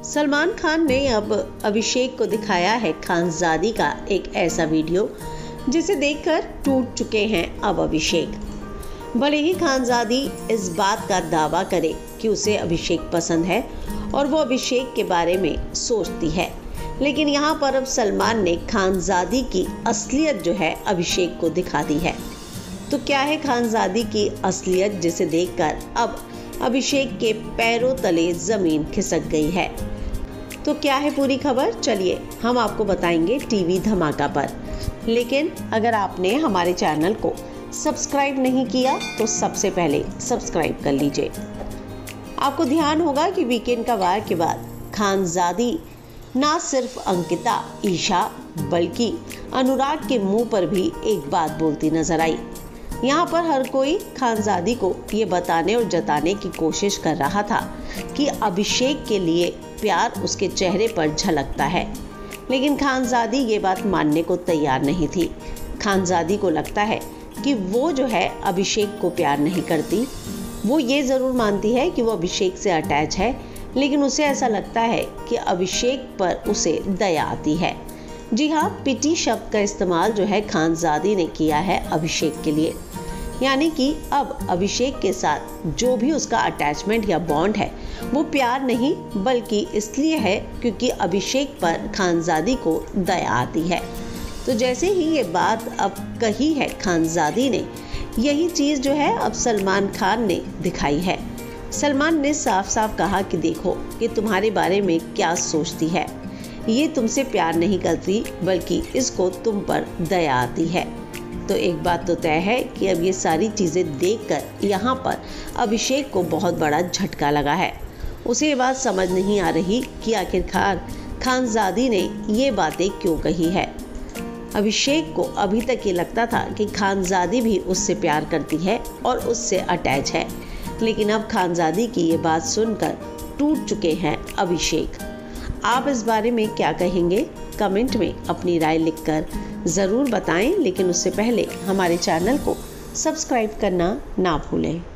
सलमान खान ने अब अभिषेक को दिखाया है खानजादी का एक ऐसा वीडियो जिसे देखकर टूट चुके हैं अब अभिषेक। भले ही खानजादी इस बात का दावा करे कि उसे अभिषेक पसंद है और वो अभिषेक के बारे में सोचती है, लेकिन यहाँ पर अब सलमान ने खानजादी की असलियत जो है अभिषेक को दिखा दी है। तो क्या है खानजादी की असलियत, जिसे देखकर अब अभिषेक के पैरों तले जमीन खिसक गई है। तो क्या है पूरी खबर, चलिए हम आपको बताएंगे टीवी धमाका पर। लेकिन अगर आपने हमारे चैनल को सब्सक्राइब नहीं किया तो सबसे पहले सब्सक्राइब कर लीजिए। आपको ध्यान होगा कि वीकेंड का वार के बाद खानजादी ना सिर्फ अंकिता, ईशा बल्कि अनुराग के मुंह पर भी एक बात बोलती नजर आई। यहाँ पर हर कोई खानजादी को ये बताने और जताने की कोशिश कर रहा था कि अभिषेक के लिए प्यार उसके चेहरे पर झलकता है, लेकिन खानजादी ये बात मानने को तैयार नहीं थी। खानजादी को लगता है कि वो जो है अभिषेक को प्यार नहीं करती। वो ये ज़रूर मानती है कि वो अभिषेक से अटैच है, लेकिन उसे ऐसा लगता है कि अभिषेक पर उसे दया आती है। जी हाँ, पिटी शब्द का इस्तेमाल जो है खानजादी ने किया है अभिषेक के लिए, यानी कि अब अभिषेक के साथ जो भी उसका अटैचमेंट या बॉन्ड है वो प्यार नहीं बल्कि इसलिए है क्योंकि अभिषेक पर खानजादी को दया आती है। तो जैसे ही ये बात अब कही है खानजादी ने, यही चीज़ जो है अब सलमान खान ने दिखाई है। सलमान ने साफ साफ कहा कि देखो कि तुम्हारे बारे में क्या सोचती है, ये तुमसे प्यार नहीं करती बल्कि इसको तुम पर दया आती है। तो एक बात तो तय है कि अब ये सारी चीज़ें देखकर यहाँ पर अभिषेक को बहुत बड़ा झटका लगा है। उसे ये बात समझ नहीं आ रही कि आखिरकार खानजादी ने ये बातें क्यों कही है। अभिषेक को अभी तक ये लगता था कि खानजादी भी उससे प्यार करती है और उससे अटैच है, लेकिन अब खानजादी की ये बात सुनकर टूट चुके हैं अभिषेक। आप इस बारे में क्या कहेंगे? कमेंट में अपनी राय लिखकर ज़रूर बताएं, लेकिन उससे पहले हमारे चैनल को सब्सक्राइब करना ना भूलें।